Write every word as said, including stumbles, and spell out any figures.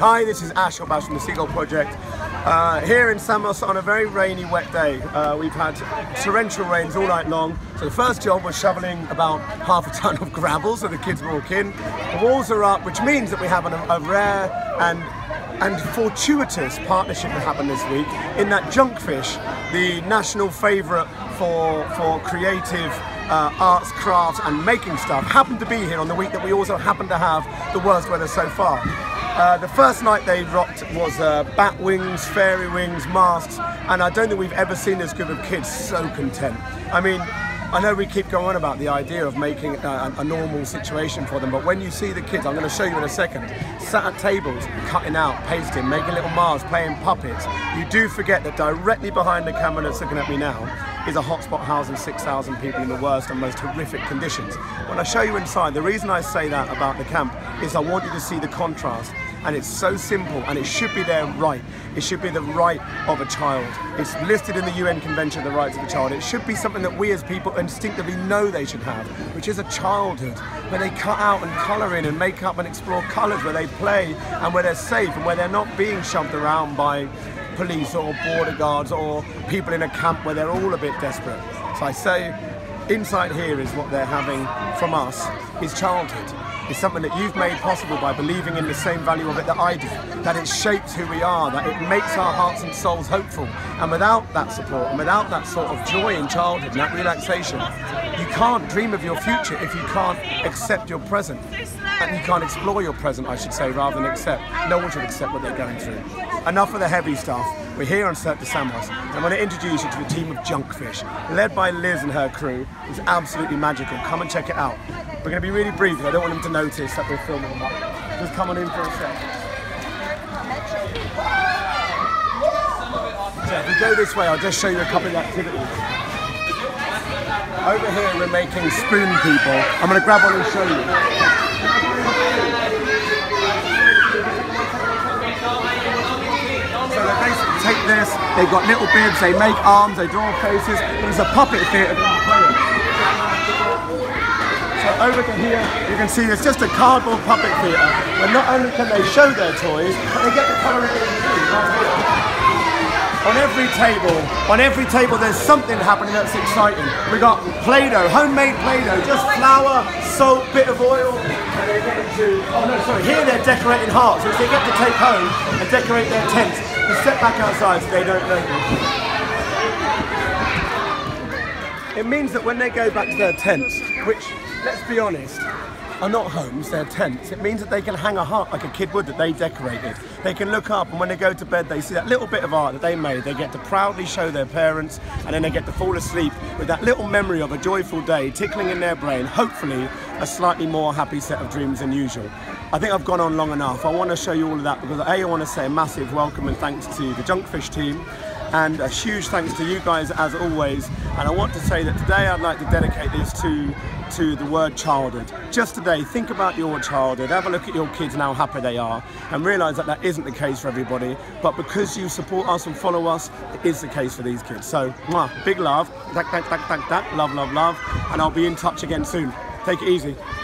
Hi, this is Ash from the Seagull Project. Uh, here in Samos on a very rainy, wet day. Uh, we've had torrential rains all night long. So the first job was shoveling about half a ton of gravel so the kids walk in. The walls are up, which means that we have an, a rare and and fortuitous partnership that happened this week in that Junkfish, the national favourite for, for creative uh, arts, crafts and making stuff, happened to be here on the week that we also happen to have the worst weather so far. Uh, the first night they rocked was uh, bat wings, fairy wings, masks, and I don't think we've ever seen this group of kids so content. I mean, I know we keep going on about the idea of making a, a normal situation for them, but when you see the kids, I'm going to show you in a second, sat at tables, cutting out, pasting, making little masks, playing puppets, you do forget that directly behind the camera that's looking at me now is a hotspot housing six thousand people in the worst and most horrific conditions. When I show you inside, the reason I say that about the camp is I want you to see the contrast. And it's so simple, and it should be their right. It should be the right of a child. It's listed in the U N Convention of the Rights of the Child. It should be something that we as people instinctively know they should have, which is a childhood, where they cut out and colour in and make up and explore colours, where they play and where they're safe and where they're not being shoved around by police or border guards or people in a camp where they're all a bit desperate. So I say, inside here is what they're having from us, is childhood. It's something that you've made possible by believing in the same value of it that I do, that it shapes who we are, that it makes our hearts and souls hopeful. And without that support and without that sort of joy in childhood and that relaxation, you can't dream of your future if you can't accept your present. And you can't explore your present, I should say, rather than accept. No one should accept what they're going through. Enough of the heavy stuff. We're here on Cirque de Samos. I want to introduce you to the team of Junkfish, led by Liz and her crew. It's absolutely magical. Come and check it out. We're going to be really brief. I don't want them to notice that we're filming them up. Just come on in for a sec. So if we go this way, I'll just show you a couple of activities. Over here we're making spoon people. I'm going to grab one and show you. So they basically take this, they've got little bibs, they make arms, they draw faces. There's a puppet theatre that you play. So over to here, you can see there's just a cardboard puppet theatre where not only can they show their toys, but they get to colour it in too. On every table, on every table there's something happening that's exciting. We got Play-Doh, homemade Play-Doh, just flour, salt, bit of oil, and they get to, oh no, sorry, here they're decorating hearts, which they get to take home and decorate their tents and step back outside so they don't break them. It means that when they go back to their tents, which, let's be honest, are not homes, they're tents. It means that they can hang a heart like a kid would that they decorated. They can look up and when they go to bed they see that little bit of art that they made. They get to proudly show their parents and then they get to fall asleep with that little memory of a joyful day tickling in their brain, hopefully a slightly more happy set of dreams than usual. I think I've gone on long enough. I want to show you all of that because A, I want to say a massive welcome and thanks to the Junkfish team. And a huge thanks to you guys as always. And I want to say that today I'd like to dedicate this to, to the word childhood. Just today, think about your childhood, have a look at your kids and how happy they are, and realise that that isn't the case for everybody. But because you support us and follow us, it is the case for these kids. So, mwah, big love, that, that, that, that, that, love, love, love, and I'll be in touch again soon. Take it easy.